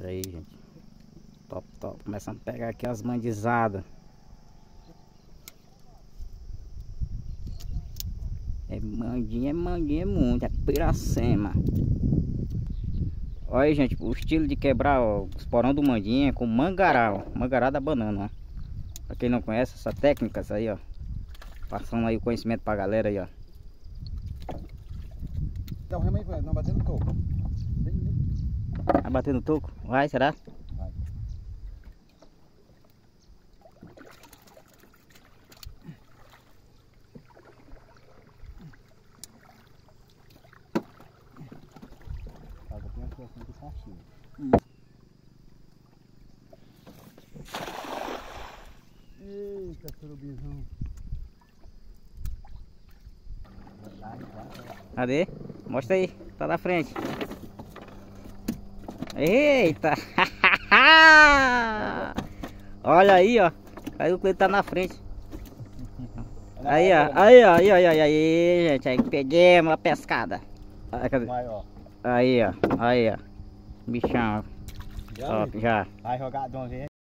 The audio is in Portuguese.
Olha aí, gente. Top, top. Começando a pegar aqui as mandizadas. É mandinha muito. É piracema. Olha aí, gente. O estilo de quebrar ó, os porão do mandinha com mangará. Ó, mangará da banana, ó. Pra quem não conhece essa técnica, essa aí, ó. Passando aí o conhecimento pra galera aí, ó. Dá um remo aí, não batendo no toco. Vai bater no toco? Vai, será? Vai. Tem aqui assim que certinho. Eita, surubizão. Cadê? Mostra aí, tá na frente. Eita! Olha aí, ó. Aí o Cleiton tá na frente. Aí, ó. Aí, gente. Aí peguei uma pescada. Aí, cadê? Maior. Aí, ó. Aí, ó. Bichão. Top, já. Vai jogar de uma vez.